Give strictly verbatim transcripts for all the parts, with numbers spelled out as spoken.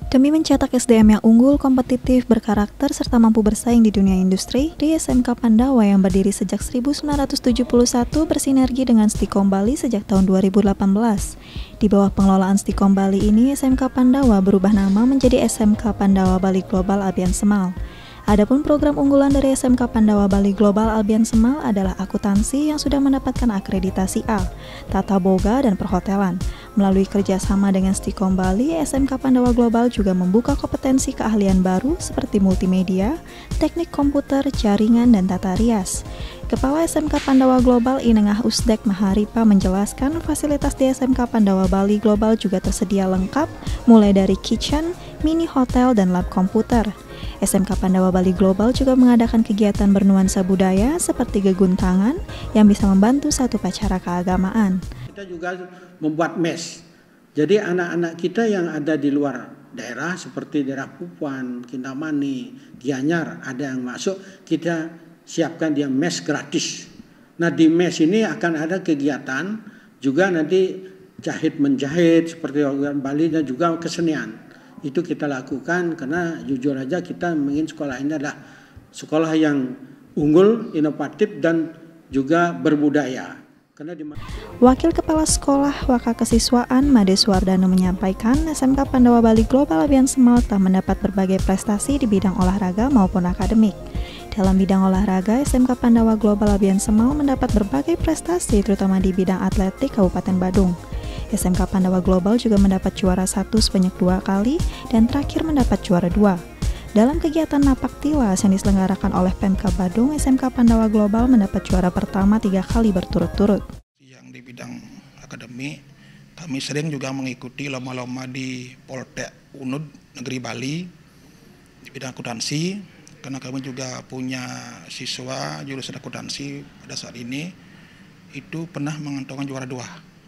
Demi mencetak S D M yang unggul, kompetitif, berkarakter, serta mampu bersaing di dunia industri, di S M K Pandawa yang berdiri sejak seribu sembilan ratus tujuh puluh satu bersinergi dengan Stikom Bali sejak tahun dua ribu delapan belas. Di bawah pengelolaan Stikom Bali ini, S M K Pandawa berubah nama menjadi S M K Pandawa Bali Global Albian Semal. Adapun program unggulan dari S M K Pandawa Bali Global Albian Semal adalah akuntansi yang sudah mendapatkan akreditasi A, tata boga, dan perhotelan. Melalui kerjasama dengan Stikom Bali, S M K Pandawa Global juga membuka kompetensi keahlian baru seperti multimedia, teknik komputer, jaringan, dan tata rias. Kepala S M K Pandawa Global Inengah Usdek Maharipa menjelaskan fasilitas di S M K Pandawa Bali Global juga tersedia lengkap, mulai dari kitchen, mini hotel, dan lab komputer. S M K Pandawa Bali Global juga mengadakan kegiatan bernuansa budaya seperti geguntangan yang bisa membantu satu upacara keagamaan. Kita juga membuat mes. Jadi anak-anak kita yang ada di luar daerah seperti daerah Pupuan, Kintamani, Gianyar ada yang masuk, kita siapkan dia mes gratis. Nah di mes ini akan ada kegiatan juga nanti jahit menjahit seperti orang Bali dan juga kesenian. Itu kita lakukan karena jujur aja kita ingin sekolah ini adalah sekolah yang unggul, inovatif, dan juga berbudaya. Karena di... Wakil Kepala Sekolah Waka Kesiswaan Made Suwardana menyampaikan S M K Pandawa Bali Global Albian Semal telah mendapat berbagai prestasi di bidang olahraga maupun akademik. Dalam bidang olahraga, S M K Pandawa Global Albian Semal mendapat berbagai prestasi terutama di bidang atletik Kabupaten Badung. S M K Pandawa Global juga mendapat juara satu sebanyak dua kali dan terakhir mendapat juara dua. Dalam kegiatan Napak Tilas yang diselenggarakan oleh Pemkab Badung, S M K Pandawa Global mendapat juara pertama tiga kali berturut-turut. Yang di bidang akademi, kami sering juga mengikuti lomba-lomba di Poltek Unud Negeri Bali di bidang akuntansi, karena kami juga punya siswa jurusan akuntansi pada saat ini itu pernah mengantongi juara dua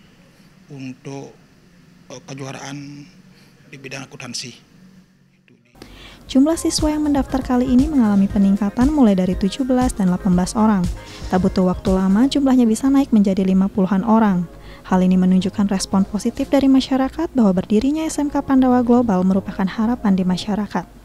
untuk kejuaraan di bidang akuntansi. Jumlah siswa yang mendaftar kali ini mengalami peningkatan mulai dari tujuh belas dan delapan belas orang. Tak butuh waktu lama, jumlahnya bisa naik menjadi lima puluhan orang. Hal ini menunjukkan respon positif dari masyarakat bahwa berdirinya S M K Pandawa Global merupakan harapan di masyarakat.